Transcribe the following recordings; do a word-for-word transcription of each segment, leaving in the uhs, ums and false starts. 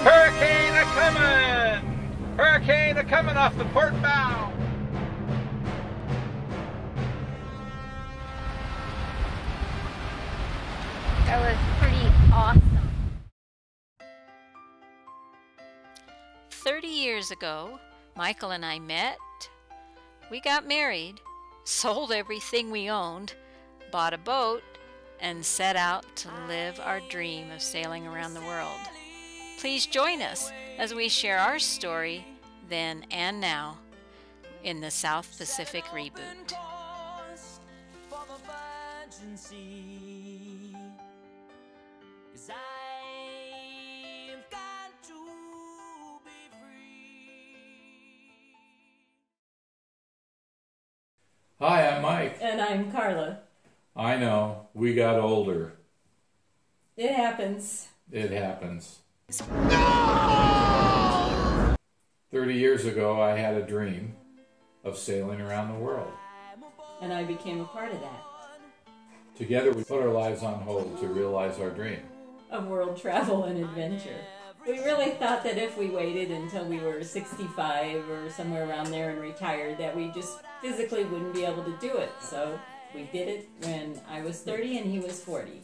Hurricane a-coming! Hurricane a-coming off the port bow! That was pretty awesome. Thirty years ago, Michael and I met, we got married, sold everything we owned, bought a boat, and set out to live our dream of sailing around the world. Please join us as we share our story then and now in the South Pacific Reboot. Hi, I'm Mike. And I'm Carla. I know, we got older. It happens. It happens. Thirty years ago, I had a dream of sailing around the world. And I became a part of that. Together, we put our lives on hold to realize our dream. Of world travel and adventure. We really thought that if we waited until we were sixty-five or somewhere around there and retired, that we just physically wouldn't be able to do it. So we did it when I was thirty and he was forty.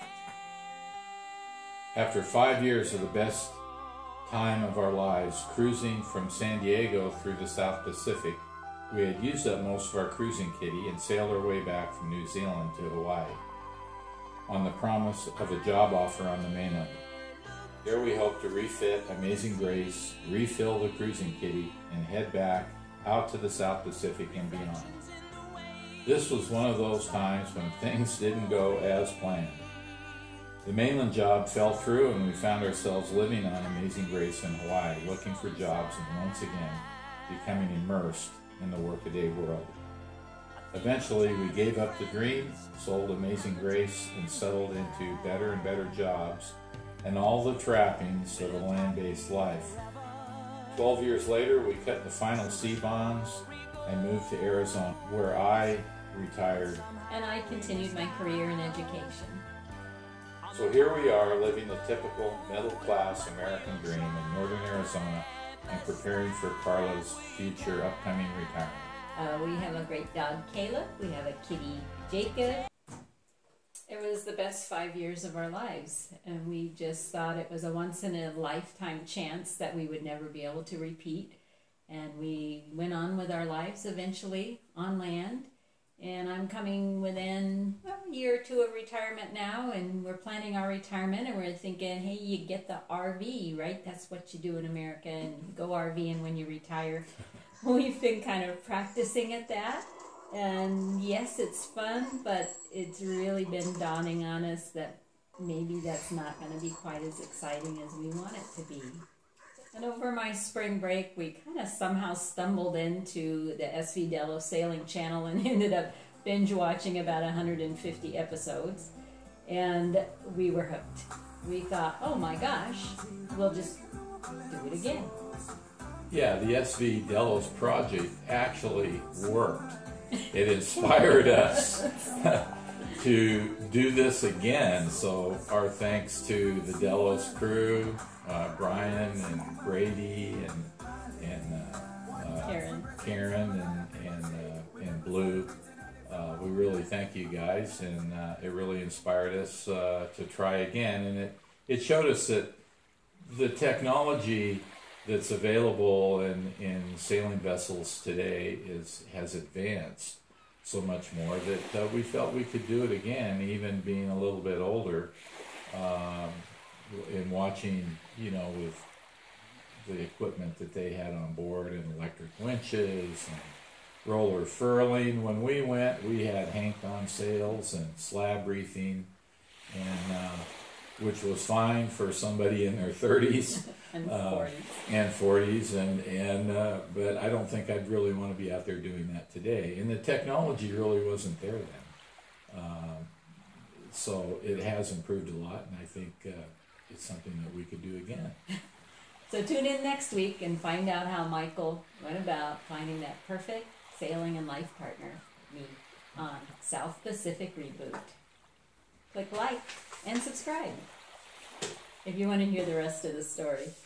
After five years of the best time of our lives, cruising from San Diego through the South Pacific, we had used up most of our cruising kitty and sailed our way back from New Zealand to Hawaii on the promise of a job offer on the mainland. There we hoped to refit Amazing Grace, refill the cruising kitty, and head back out to the South Pacific and beyond. This was one of those times when things didn't go as planned. The mainland job fell through and we found ourselves living on Amazing Grace in Hawaii, looking for jobs and once again becoming immersed in the workaday world. Eventually we gave up the dream, sold Amazing Grace, and settled into better and better jobs and all the trappings of a land-based life. Twelve years later, we cut the final C-bonds and moved to Arizona, where I retired. And I continued my career in education. So here we are, living the typical middle-class American dream in northern Arizona and preparing for Carla's future upcoming retirement. Uh, we have a great dog, Kayla. We have a kitty, Jacob. It was the best five years of our lives, and we just thought it was a once-in-a-lifetime chance that we would never be able to repeat. And we went on with our lives eventually on land, and I'm coming within well, a year or two of retirement now, and we're planning our retirement, and we're thinking, hey, you get the R V, right? That's what you do in America, and go RVing when you retire. We've been kind of practicing at that. And yes, it's fun, but it's really been dawning on us that maybe that's not going to be quite as exciting as we want it to be. And over my spring break, we kind of somehow stumbled into the S V Dello Sailing Channel and ended up binge watching about one hundred fifty episodes. And we were hooked. We thought, oh my gosh, we'll just do it again. Yeah, the S V Delos project actually worked. It inspired us to do this again, so our thanks to the Delos crew, uh, Brian and Brady and and uh, uh, Karen, Karen and and, uh, and Blue. Uh, we really thank you guys, and uh, it really inspired us uh, to try again, and it it showed us that the technology that's available in, in sailing vessels today is has advanced so much more that uh, we felt we could do it again, even being a little bit older, um, in watching, you know, with the equipment that they had on board and electric winches and roller furling. When we went, we had hank-on sails and slab reefing, and uh, which was fine for somebody in their thirties. And uh, forties. And forties, and, and uh, but I don't think I'd really want to be out there doing that today. And the technology really wasn't there then. Um, so it has improved a lot, and I think uh, it's something that we could do again. So tune in next week and find out how Michael went about finding that perfect sailing and life partner, me, on South Pacific Reboot. Click like and subscribe if you want to hear the rest of the story.